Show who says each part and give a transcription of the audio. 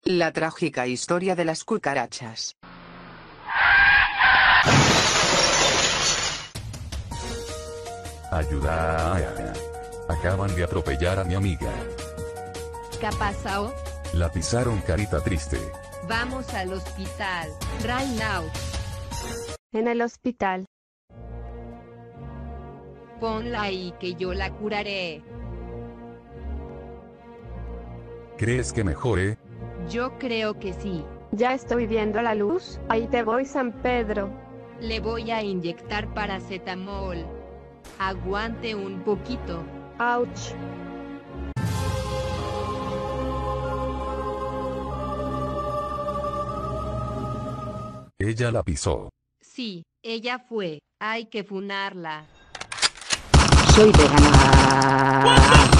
Speaker 1: La trágica historia de las cucarachas.
Speaker 2: Ayuda. Acaban de atropellar a mi amiga.
Speaker 3: ¿Qué pasó?
Speaker 2: La pisaron, carita triste.
Speaker 3: Vamos al hospital. Right now.
Speaker 4: En el hospital.
Speaker 3: Ponla ahí que yo la curaré.
Speaker 2: ¿Crees que mejore?
Speaker 3: Yo creo que sí.
Speaker 4: Ya estoy viendo la luz. Ahí te voy, San Pedro.
Speaker 3: Le voy a inyectar paracetamol. Aguante un poquito.
Speaker 4: Ouch.
Speaker 2: Ella la pisó.
Speaker 3: Sí, ella fue. Hay que funarla.
Speaker 5: Soy vegana.